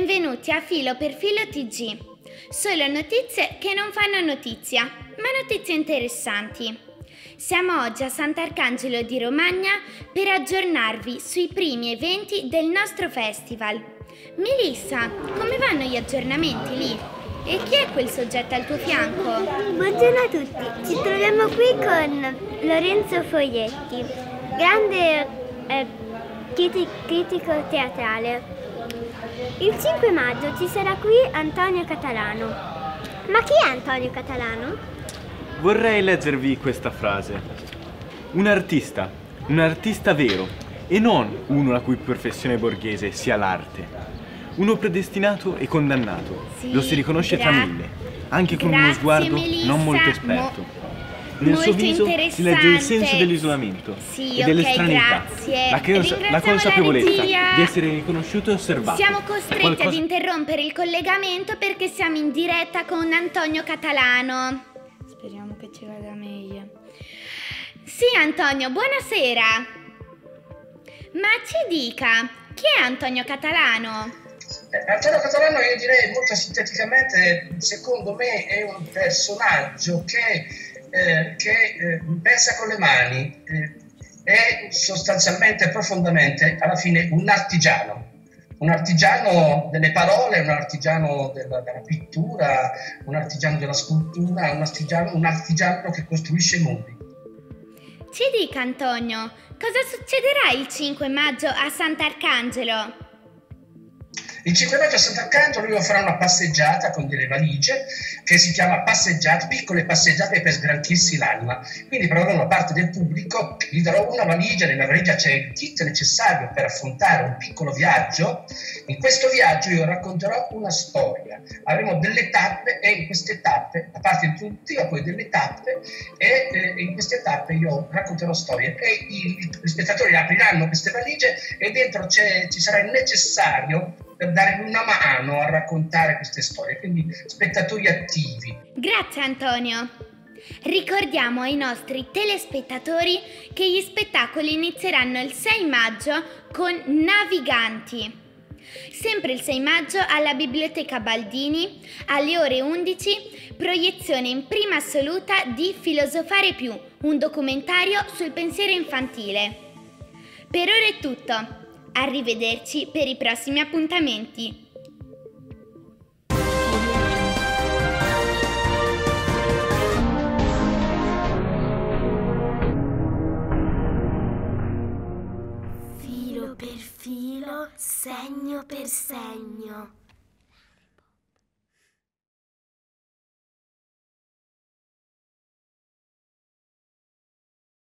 Benvenuti a Filo per Filo TG. Solo notizie che non fanno notizia, ma notizie interessanti. Siamo oggi a Sant'Arcangelo di Romagna per aggiornarvi sui primi eventi del nostro festival. Melissa, come vanno gli aggiornamenti lì? E chi è quel soggetto al tuo fianco? Buongiorno a tutti, ci troviamo qui con Lorenzo Foglietti, grande critico teatrale. Il 5 maggio ci sarà qui Antonio Catalano. Ma chi è Antonio Catalano? Vorrei leggervi questa frase. Un artista vero, e non uno la cui professione borghese sia l'arte. Uno predestinato e condannato, Sì, lo si riconosce tra mille, anche con uno Grazie, sguardo Melissa. non molto esperto. Nel Molto suo viso si legge il senso interessante. dell'isolamento Sì, e dell'estraneità, grazie. la Ringraziamo consapevolezza la regia. di essere riconosciuto e osservato. Siamo costretti Qualcosa- ad interrompere il collegamento perché siamo in diretta con Antonio Catalano. Speriamo che ci vada meglio. Sì, Antonio, buonasera. Ma ci dica, chi è Antonio Catalano? Antonio Catalano, io direi molto sinteticamente, secondo me è un personaggio che pensa con le mani, è sostanzialmente, profondamente, alla fine un artigiano delle parole, un artigiano della pittura, un artigiano della scultura, un artigiano che costruisce mondi. Ci dica, Antonio, cosa succederà il 5 maggio a Sant'Arcangelo? Il 5 maggio a Sant'Arcangelo io farò una passeggiata con delle valigie che si chiama piccole passeggiate per sgranchirsi l'anima. Quindi proverò una parte del pubblico, gli darò una valigia, nella valigia c'è il kit necessario per affrontare un piccolo viaggio. In questo viaggio io racconterò una storia. Avremo delle tappe e in queste tappe, a parte di tutti, ho poi delle tappe e in queste tappe io racconterò storie e gli spettatori apriranno queste valigie e dentro ci sarà il necessario per dare una mano a raccontare queste storie, quindi spettatori attivi. Grazie, Antonio. Ricordiamo ai nostri telespettatori che gli spettacoli inizieranno il 6 maggio con Naviganti. Sempre il 6 maggio alla Biblioteca Baldini, alle ore 11, proiezione in prima assoluta di Filosofare più, un documentario sul pensiero infantile. Per ora è tutto. Arrivederci per i prossimi appuntamenti. Filo per filo, segno per segno.